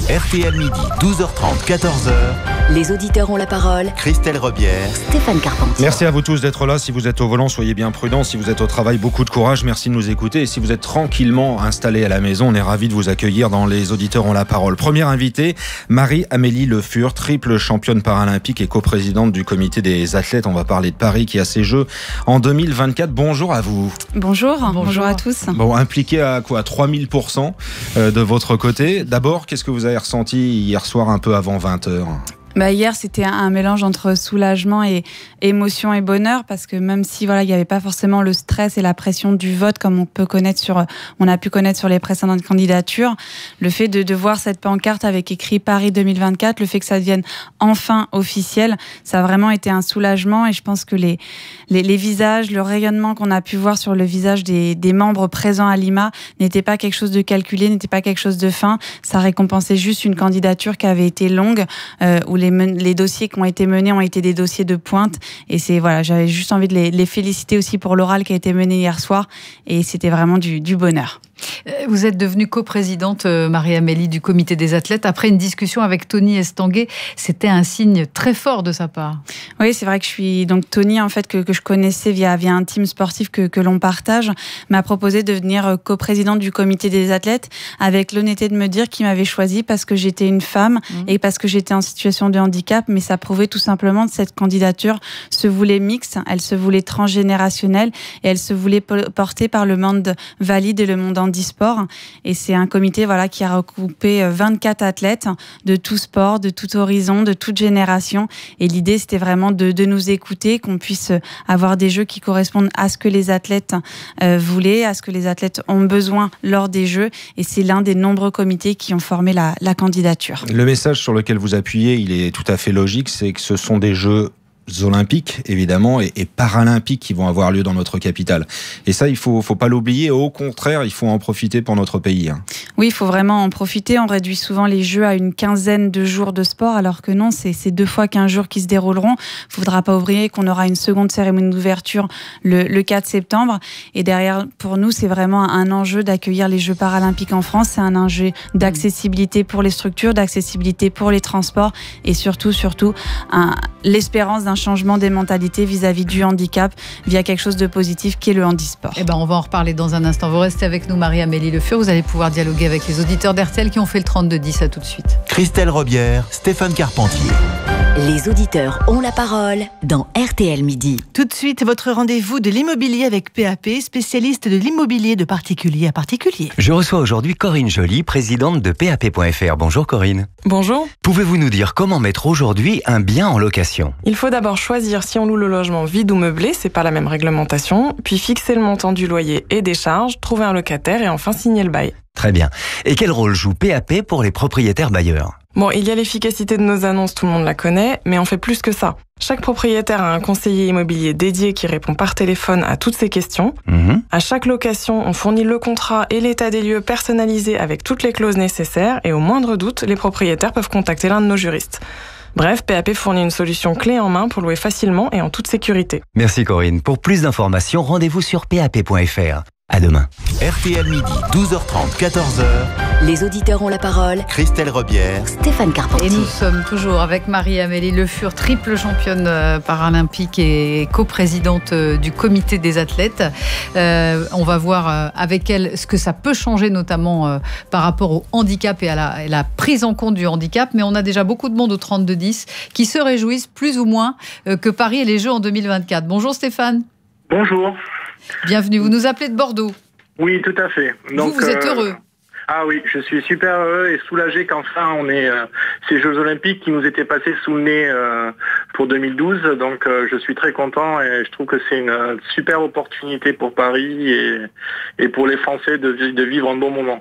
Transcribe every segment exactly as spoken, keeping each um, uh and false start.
R T L midi, douze heures trente, quatorze heures. Les auditeurs ont la parole. Christelle Rebière, Stéphane Carpentier. Merci à vous tous d'être là. Si vous êtes au volant, soyez bien prudents. Si vous êtes au travail, beaucoup de courage. Merci de nous écouter. Et si vous êtes tranquillement installés à la maison, on est ravis de vous accueillir dans Les auditeurs ont la parole. Première invitée, Marie-Amélie Le Fur, triple championne paralympique et coprésidente du comité des athlètes. On va parler de Paris qui a ses Jeux en deux mille vingt-quatre. Bonjour à vous. Bonjour, bonjour, bonjour à tous. Bon, impliqué à quoi, trois mille pour cent de votre côté. D'abord, qu'est-ce que vous avez ressenti hier soir un peu avant vingt heures ? Bah hier, c'était un mélange entre soulagement et émotion et bonheur, parce que même si voilà, il n'y avait pas forcément le stress et la pression du vote comme on peut connaître sur, on a pu connaître sur les précédentes candidatures, le fait de, de voir cette pancarte avec écrit Paris deux mille vingt-quatre, le fait que ça devienne enfin officiel, ça a vraiment été un soulagement. Et je pense que les les, les visages, le rayonnement qu'on a pu voir sur le visage des, des membres présents à Lima n'était pas quelque chose de calculé, n'était pas quelque chose de fin. Ça récompensait juste une candidature qui avait été longue, euh, où les Les, men- les dossiers qui ont été menés ont été des dossiers de pointe, et c'est voilà, j'avais juste envie de les, les féliciter aussi pour l'oral qui a été mené hier soir, et c'était vraiment du, du bonheur. Vous êtes devenue coprésidente, Marie-Amélie, du comité des athlètes après une discussion avec Tony Estanguet. C'était un signe très fort de sa part. Oui, c'est vrai que je suis donc Tony, en fait, que, que je connaissais via, via un team sportif que, que l'on partage, m'a proposé de devenir coprésidente du comité des athlètes, avec l'honnêteté de me dire qu'il m'avait choisi parce que j'étais une femme mmh. et parce que j'étais en situation de handicap, mais ça prouvait tout simplement que cette candidature se voulait mixte, elle se voulait transgénérationnelle et elle se voulait portée par le monde valide et le monde handisport. Et c'est un comité voilà, qui a regroupé vingt-quatre athlètes de tout sport, de tout horizon, de toute génération. Et l'idée, c'était vraiment de, de nous écouter, qu'on puisse avoir des jeux qui correspondent à ce que les athlètes euh, voulaient, à ce que les athlètes ont besoin lors des jeux. Et c'est l'un des nombreux comités qui ont formé la, la candidature. Le message sur lequel vous appuyez, il est tout à fait logique, c'est que ce sont des jeux olympiques évidemment et, et paralympiques qui vont avoir lieu dans notre capitale, et ça il faut, faut pas l'oublier. Au contraire, il faut en profiter pour notre pays hein. Oui, il faut vraiment en profiter. On réduit souvent les Jeux à une quinzaine de jours de sport, alors que non, c'est, c'est deux fois quinze jours qui se dérouleront. Il ne faudra pas oublier qu'on aura une seconde cérémonie d'ouverture le, le quatre septembre, et derrière, pour nous, c'est vraiment un enjeu d'accueillir les Jeux paralympiques en France. C'est un enjeu d'accessibilité pour les structures, d'accessibilité pour les transports, et surtout, surtout un, l'espérance d'un changement des mentalités vis-à-vis du handicap via quelque chose de positif qui est le handisport. Eh ben, on va en reparler dans un instant. Vous restez avec nous, Marie-Amélie Le Fur. Vous allez pouvoir dialoguer avec les auditeurs d'R T L qui ont fait le trente-deux dix. À tout de suite. Christelle Rebière, Stéphane Carpentier. Les auditeurs ont la parole dans R T L Midi. Tout de suite, votre rendez-vous de l'immobilier avec P A P, spécialiste de l'immobilier de particulier à particulier. Je reçois aujourd'hui Corinne Joly, présidente de P A P point F R. Bonjour Corinne. Bonjour. Pouvez-vous nous dire comment mettre aujourd'hui un bien en location ? Il faut d'abord choisir si on loue le logement vide ou meublé, c'est pas la même réglementation, puis fixer le montant du loyer et des charges, trouver un locataire et enfin signer le bail. Très bien. Et quel rôle joue P A P pour les propriétaires bailleurs ? Bon, il y a l'efficacité de nos annonces, tout le monde la connaît, mais on fait plus que ça. Chaque propriétaire a un conseiller immobilier dédié qui répond par téléphone à toutes ces questions. Mmh. À chaque location, on fournit le contrat et l'état des lieux personnalisé avec toutes les clauses nécessaires, et au moindre doute, les propriétaires peuvent contacter l'un de nos juristes. Bref, P A P fournit une solution clé en main pour louer facilement et en toute sécurité. Merci Corinne. Pour plus d'informations, rendez-vous sur P A P point F R. À demain. R T L midi, douze heures trente, quatorze heures. Les auditeurs ont la parole. Christelle Rebière, Stéphane Carpentier. Et nous sommes toujours avec Marie-Amélie Le Fur, triple championne paralympique et coprésidente du comité des athlètes. Euh, on va voir avec elle ce que ça peut changer, notamment euh, par rapport au handicap et à la, à la prise en compte du handicap. Mais on a déjà beaucoup de monde au trente-deux dix qui se réjouissent plus ou moins euh, que Paris et les Jeux en deux mille vingt-quatre. Bonjour Stéphane. Bonjour. Bienvenue, vous nous appelez de Bordeaux. Oui, tout à fait. Donc, vous, vous êtes euh, heureux. Ah oui, je suis super heureux et soulagé qu'enfin on ait euh, ces Jeux Olympiques qui nous étaient passés sous le nez euh, pour deux mille douze. Donc euh, je suis très content et je trouve que c'est une euh, super opportunité pour Paris et, et pour les Français de, de vivre un bon moment.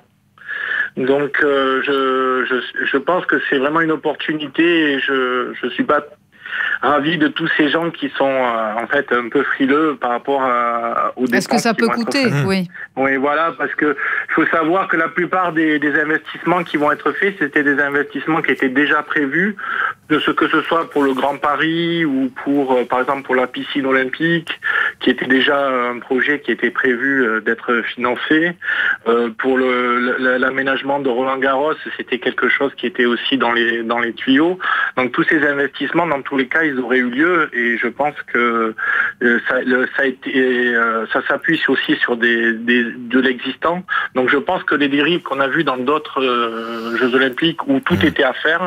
Donc euh, je, je, je pense que c'est vraiment une opportunité et je ne suis pas ravi de tous ces gens qui sont euh, en fait un peu frileux par rapport à, aux dépenses. Est-ce que ça peut coûter ? Oui. Oui, voilà, parce que il faut savoir que la plupart des, des investissements qui vont être faits, c'était des investissements qui étaient déjà prévus, de ce que ce soit pour le Grand Paris ou pour, euh, par exemple, pour la piscine olympique, qui était déjà un projet qui était prévu euh, d'être financé. Euh, pour le, le, l'aménagement de Roland-Garros, c'était quelque chose qui était aussi dans les dans les tuyaux. Donc tous ces investissements, dans tous les cas, ils auraient eu lieu, et je pense que euh, ça, le, ça a été, euh, ça s'appuie aussi sur des, des de l'existant. Donc je pense que les dérives qu'on a vues dans d'autres euh, Jeux Olympiques où tout mmh. était à faire,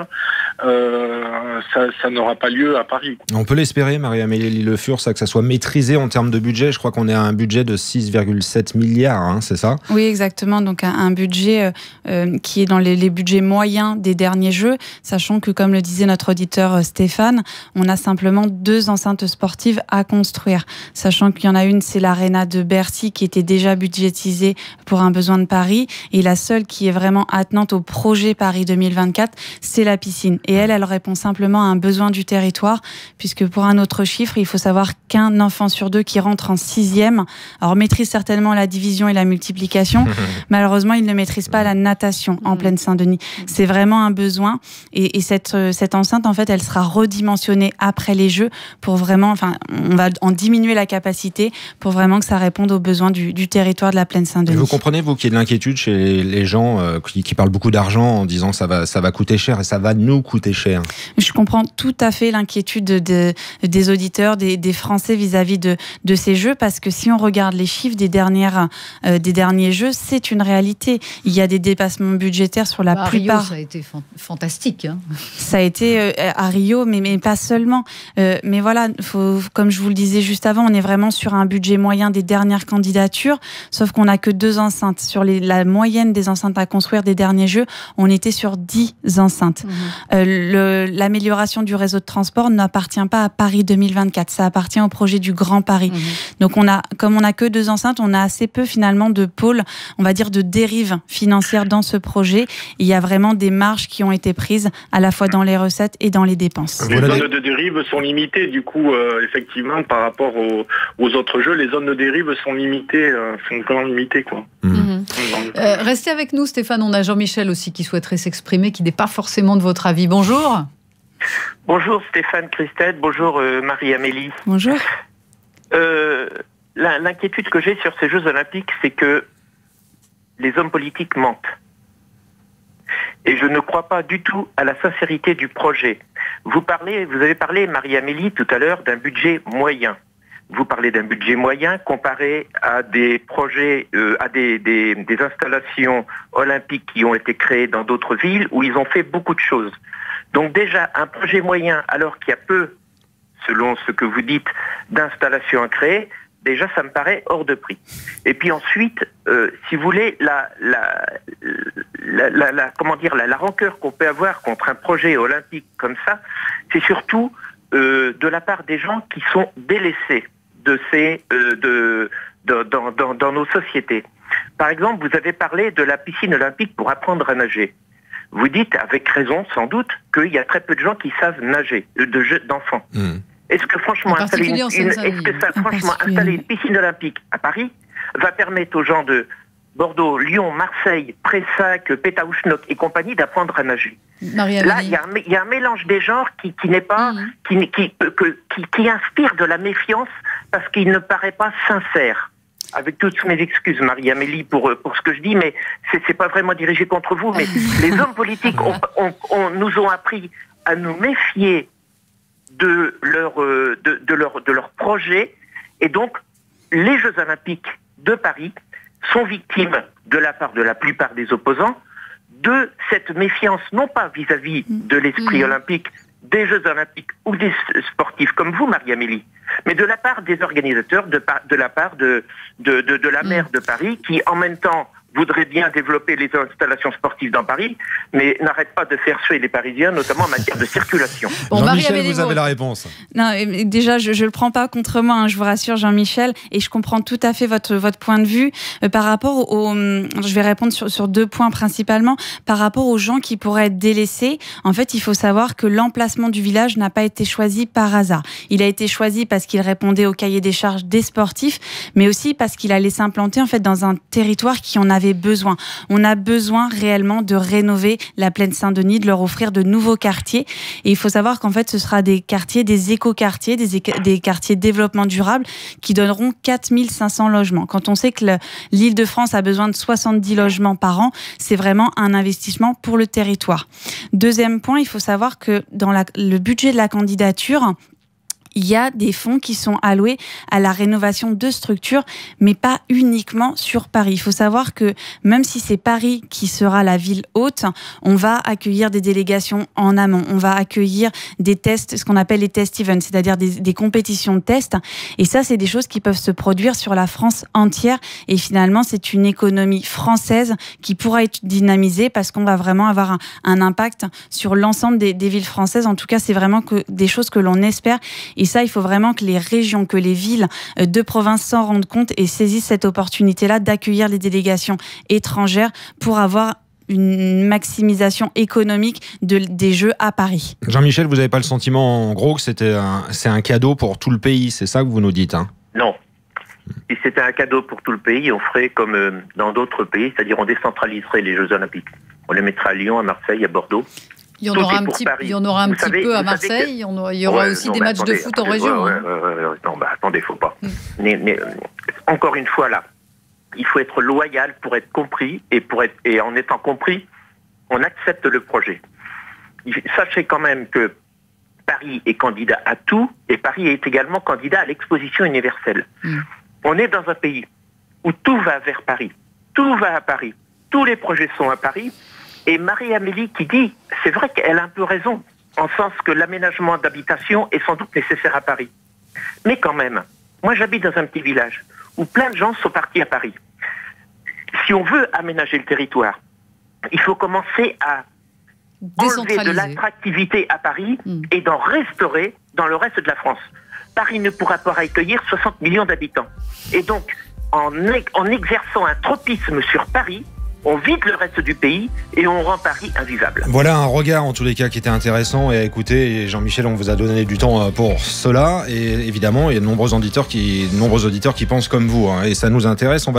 euh, ça, ça n'aura pas lieu à Paris. On peut l'espérer, Marie-Amélie Le Fur, ça, que ça soit maîtrisé en termes de budget. Je crois qu'on est à un budget de six virgule sept milliards, hein, c'est ça ? Oui, exactement. Donc un, un budget euh, qui est dans les, les budgets moyens des derniers Jeux, sachant que, comme le disait notre auditeur Stéphane, on a simplement deux enceintes sportives à construire. Sachant qu'il y en a une, c'est l'Arena de Bercy, qui était déjà budgétisée pour un besoin de Paris, et la seule qui est vraiment attenante au projet Paris deux mille vingt-quatre, c'est la piscine. Et elle, elle répond simplement à un besoin du territoire, puisque pour un autre chiffre, il faut savoir qu'un enfant sur deux qui rentre en sixième, alors maîtrise certainement la division et la multiplication, malheureusement, il ne maîtrise pas la natation en pleine Saint-Denis. C'est vraiment un besoin, et, et cette, cette enceinte, en fait, elle sera redimensionnée après les Jeux pour vraiment, enfin, on va en diminuer la capacité pour vraiment que ça réponde aux besoins du, du territoire de la plaine Saint-Denis. Vous comprenez, vous, qu'il y ait de l'inquiétude chez les gens euh, qui, qui parlent beaucoup d'argent en disant que ça va, ça va coûter cher, et ça va nous coûter cher. Je comprends tout à fait l'inquiétude de, de, des auditeurs, des, des Français vis-à-vis de, de ces Jeux, parce que si on regarde les chiffres des, dernières, euh, des derniers Jeux, c'est une réalité. Il y a des dépassements budgétaires sur la bah, plupart. Rio, ça a été fan- fantastique. Hein. Ça a été euh, à Rio, mais, mais pas seulement. Euh, mais voilà, faut, comme je vous le disais juste avant, on est vraiment sur un budget moyen des dernières candidatures, sauf qu'on n'a que deux enceintes. Sur les, la moyenne des enceintes à construire des derniers Jeux, on était sur dix enceintes. Mmh. Euh, le, l'amélioration du réseau de transport n'appartient pas à Paris deux mille vingt-quatre, ça appartient au projet du Grand Paris. Mmh. Donc on a, comme on n'a que deux enceintes, on a assez peu finalement de pôles, on va dire de dérives financières dans ce projet. Il y a vraiment des marges qui ont été prises à la fois dans les recettes et dans les dépenses. Les zones de dérive sont limitées, du coup, euh, effectivement, par rapport aux, aux autres jeux, les zones de dérive sont limitées, euh, sont vraiment limitées, quoi. Mmh. Mmh. Euh, restez avec nous, Stéphane. On a Jean-Michel aussi qui souhaiterait s'exprimer, qui n'est pas forcément de votre avis. Bonjour. Bonjour Stéphane, Christelle. Bonjour euh, Marie-Amélie. Bonjour. Euh, la, l'inquiétude que j'ai sur ces Jeux Olympiques, c'est que les hommes politiques mentent. Et je ne crois pas du tout à la sincérité du projet. Vous parlez, vous avez parlé, Marie-Amélie, tout à l'heure, d'un budget moyen. Vous parlez d'un budget moyen comparé à des projets, euh, à des, des, des installations olympiques qui ont été créées dans d'autres villes où ils ont fait beaucoup de choses. Donc déjà, un projet moyen, alors qu'il y a peu, selon ce que vous dites, d'installations à créer, déjà, ça me paraît hors de prix. Et puis ensuite, euh, si vous voulez, la, la, la, la, la, comment dire, la, la rancœur qu'on peut avoir contre un projet olympique comme ça, c'est surtout euh, de la part des gens qui sont délaissés de ces, euh, de, de, dans, dans, dans nos sociétés. Par exemple, vous avez parlé de la piscine olympique pour apprendre à nager. Vous dites, avec raison sans doute, qu'il y a très peu de gens qui savent nager, de jeux d'enfants. Mmh. Est-ce que franchement, installer une, une, est-ce que ça, franchement installer une piscine olympique à Paris va permettre aux gens de Bordeaux, Lyon, Marseille, Prayssac, Pétaouchnok et compagnie d'apprendre à nager? Marie-Amélie. Là, il y, y a un mélange des genres qui, qui n'est pas, mmh. qui, qui, que, qui, qui inspire de la méfiance parce qu'il ne paraît pas sincère. Avec toutes mes excuses, Marie-Amélie, pour, pour ce que je dis, mais c'est, c'est pas vraiment dirigé contre vous, mais les hommes politiques ont, ont, ont, nous ont appris à nous méfier de leur, de, de, leur, de leur projet, et donc les Jeux Olympiques de Paris sont victimes, de la part de la plupart des opposants, de cette méfiance, non pas vis-à-vis de l'esprit mmh. olympique, des Jeux Olympiques ou des sportifs comme vous, Marie-Amélie, mais de la part des organisateurs, de, de la part de, de, de, de la maire de Paris, qui en même temps voudrait bien développer les installations sportives dans Paris, mais n'arrête pas de faire suer les Parisiens, notamment en matière de circulation. Bon, Jean-Michel, vous avez la réponse. Non, déjà, je ne le prends pas contre moi, hein, je vous rassure, Jean-Michel, et je comprends tout à fait votre, votre point de vue. Euh, par rapport au... Je vais répondre sur, sur deux points principalement. Par rapport aux gens qui pourraient être délaissés, en fait, il faut savoir que l'emplacement du village n'a pas été choisi par hasard. Il a été choisi parce qu'il répondait au cahier des charges des sportifs, mais aussi parce qu'il allait s'implanter en fait, dans un territoire qui en a avait besoin. On a besoin réellement de rénover la Plaine Saint-Denis, de leur offrir de nouveaux quartiers. Et il faut savoir qu'en fait, ce sera des quartiers, des éco-quartiers, des, éco- des quartiers développement durable qui donneront quatre mille cinq cents logements. Quand on sait que le, l'Île-de-France a besoin de soixante-dix logements par an, c'est vraiment un investissement pour le territoire. Deuxième point, il faut savoir que dans la, le budget de la candidature, il y a des fonds qui sont alloués à la rénovation de structures, mais pas uniquement sur Paris. Il faut savoir que même si c'est Paris qui sera la ville hôte, on va accueillir des délégations en amont. On va accueillir des tests, ce qu'on appelle les test events, c'est-à-dire des, des compétitions de tests. Et ça, c'est des choses qui peuvent se produire sur la France entière. Et finalement, c'est une économie française qui pourra être dynamisée parce qu'on va vraiment avoir un, un impact sur l'ensemble des, des villes françaises. En tout cas, c'est vraiment que des choses que l'on espère. Et ça, il faut vraiment que les régions, que les villes de province s'en rendent compte et saisissent cette opportunité-là d'accueillir les délégations étrangères pour avoir une maximisation économique de, des Jeux à Paris. Jean-Michel, vous n'avez pas le sentiment, en gros, que c'était un, c'est un cadeau pour tout le pays, c'est ça que vous nous dites, hein? Non. Si c'était un cadeau pour tout le pays, on ferait comme euh, dans d'autres pays, c'est-à-dire on décentraliserait les Jeux Olympiques. On les mettrait à Lyon, à Marseille, à Bordeaux. Il y en aura un petit, il y en aura un petit savez, peu à Marseille. Que... Il y aura ouais, aussi non, des matchs attendez, de foot attendez, en région. Ouais, hein. ouais, ouais, ouais, non, bah attendez, faut pas. Mm. Mais, mais, encore une fois là, il faut être loyal pour être compris et pour être et en étant compris, on accepte le projet. Sachez quand même que Paris est candidat à tout et Paris est également candidat à l'exposition universelle. Mm. On est dans un pays où tout va vers Paris, tout va à Paris, tous les projets sont à Paris. Et Marie-Amélie qui dit, c'est vrai qu'elle a un peu raison, en sens que l'aménagement d'habitation est sans doute nécessaire à Paris. Mais quand même, moi j'habite dans un petit village où plein de gens sont partis à Paris. Si on veut aménager le territoire, il faut commencer à enlever de l'attractivité à Paris mmh. et d'en restaurer dans le reste de la France. Paris ne pourra pas accueillir soixante millions d'habitants. Et donc, en, en exerçant un tropisme sur Paris, on vide le reste du pays et on rend Paris invivable. Voilà un regard en tous les cas qui était intéressant et à écouter. Jean-Michel, on vous a donné du temps pour cela et évidemment il y a de nombreux auditeurs qui, de nombreux auditeurs qui pensent comme vous hein, et ça nous intéresse. On va